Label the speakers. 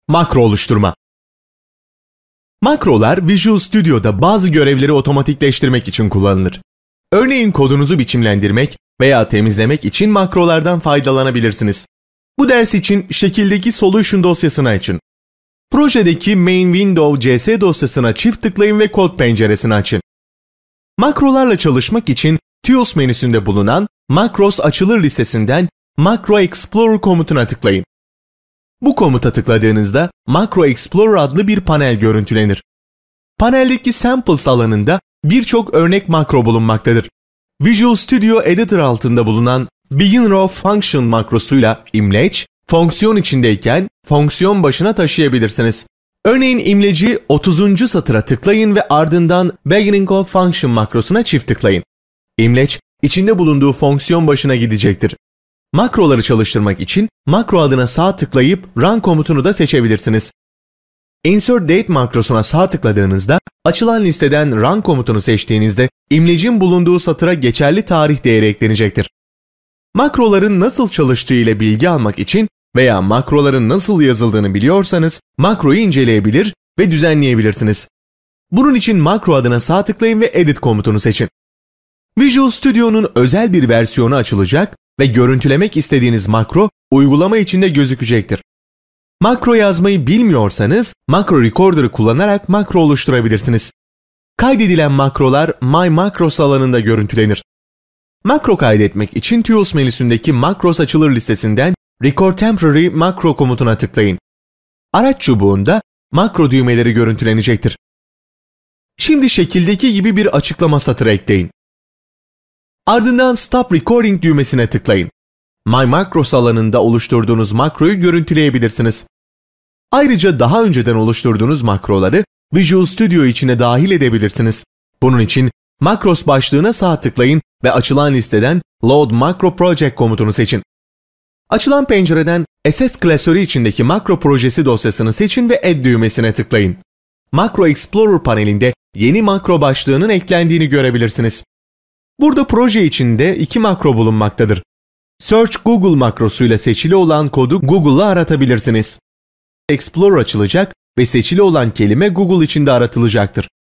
Speaker 1: Makro oluşturma. Makrolar Visual Studio'da bazı görevleri otomatikleştirmek için kullanılır. Örneğin kodunuzu biçimlendirmek veya temizlemek için makrolardan faydalanabilirsiniz. Bu ders için şekildeki Solution dosyasını açın. Projedeki Main Window CS dosyasına çift tıklayın ve kod penceresini açın. Makrolarla çalışmak için Tools menüsünde bulunan Macros açılır listesinden Macro Explorer komutuna tıklayın. Bu komuta tıkladığınızda Macro Explorer adlı bir panel görüntülenir. Paneldeki Samples alanında birçok örnek makro bulunmaktadır. Visual Studio Editor altında bulunan Begin Raw Function makrosuyla imleç, fonksiyon içindeyken fonksiyon başına taşıyabilirsiniz. Örneğin imleci 30. satıra tıklayın ve ardından Beginning of Function makrosuna çift tıklayın. İmleç, içinde bulunduğu fonksiyon başına gidecektir. Makroları çalıştırmak için makro adına sağ tıklayıp Run komutunu da seçebilirsiniz. Insert Date makrosuna sağ tıkladığınızda açılan listeden Run komutunu seçtiğinizde imlecin bulunduğu satıra geçerli tarih değeri eklenecektir. Makroların nasıl çalıştığı ile bilgi almak için veya makroların nasıl yazıldığını biliyorsanız makroyu inceleyebilir ve düzenleyebilirsiniz. Bunun için makro adına sağ tıklayın ve Edit komutunu seçin. Visual Studio'nun özel bir versiyonu açılacak ve görüntülemek istediğiniz makro uygulama içinde gözükecektir. Makro yazmayı bilmiyorsanız Macro Recorder'ı kullanarak makro oluşturabilirsiniz. Kaydedilen makrolar My Macros alanında görüntülenir. Makro kaydetmek için Tools menüsündeki Macros açılır listesinden Record Temporary Macro komutuna tıklayın. Araç çubuğunda makro düğmeleri görüntülenecektir. Şimdi şekildeki gibi bir açıklama satırı ekleyin. Ardından Stop Recording düğmesine tıklayın. My Macros alanında oluşturduğunuz makroyu görüntüleyebilirsiniz. Ayrıca daha önceden oluşturduğunuz makroları Visual Studio içine dahil edebilirsiniz. Bunun için Macros başlığına sağ tıklayın ve açılan listeden Load Macro Project komutunu seçin. Açılan pencereden SS klasörü içindeki makro projesi dosyasını seçin ve Add düğmesine tıklayın. Macro Explorer panelinde yeni makro başlığının eklendiğini görebilirsiniz. Burada proje içinde iki makro bulunmaktadır. Search Google makrosuyla seçili olan kodu Google'la aratabilirsiniz. Explorer açılacak ve seçili olan kelime Google içinde aratılacaktır.